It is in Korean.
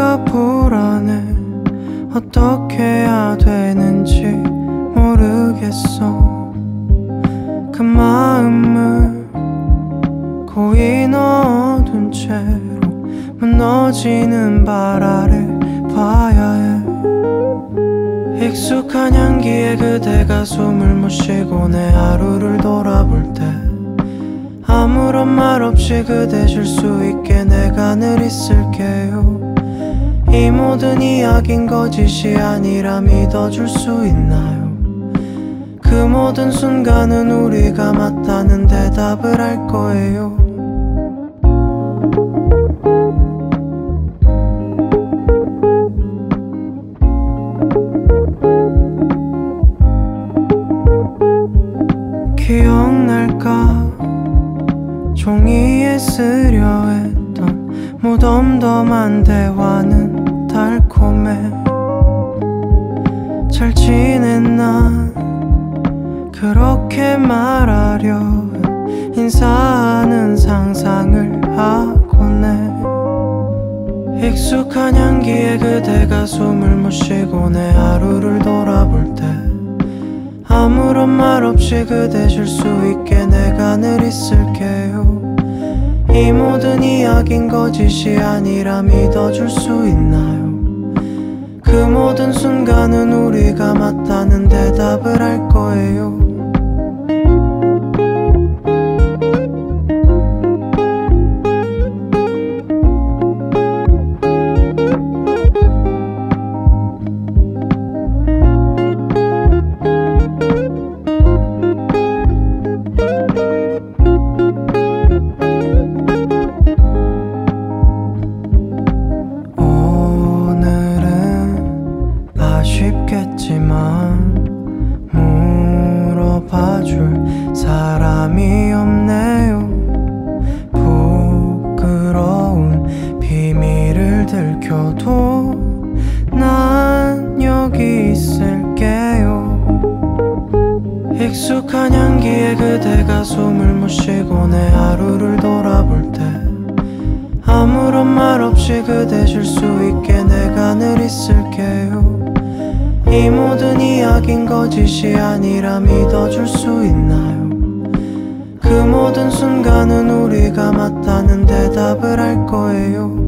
내가 불안해. 어떻게 해야 되는지 모르겠어. 그 마음을 고이 넣어둔 채로 무너지는 발 아래 봐야 해. 익숙한 향기에 그대가 숨을 못 쉬고 내 하루를 돌아볼 때 아무런 말 없이 그대 쉴 수 있게 내가 늘 있을게요. 이 모든 이야긴 거짓이 아니라 믿어줄 수 있나요? 그 모든 순간은 우리가 맞다는 대답을 할 거예요. 기억날까? 종이에 쓰려 했던 무덤덤한 대화는 달콤해. 잘 지냈나? 그렇게 말하려 인사하는 상상을 하곤 해. 익숙한 향기에 그대가 숨을 못 쉬고 내 하루를 돌아볼 때 아무런 말 없이 그대 쉴 수 있게 내가 늘 있을게요. 이 모든 이야긴 거짓이 아니라 믿어줄 수 있나요? 그 모든 순간은 우리가 맞다는 대답을 할 거예요. 쉽겠지만 물어봐줄 사람이 없네요. 부끄러운 비밀을 들켜도 난 여기 있을게요. 익숙한 향기에 그대가 숨을 못 쉬고 내 하루를 돌아볼 때 아무런 말 없이 그대 쉴 수 있게 내가 늘 있을게요. 이 모든 이야긴 거짓이 아니라 믿어줄 수 있나요? 그 모든 순간은 우리가 맞다는 대답을 할 거예요.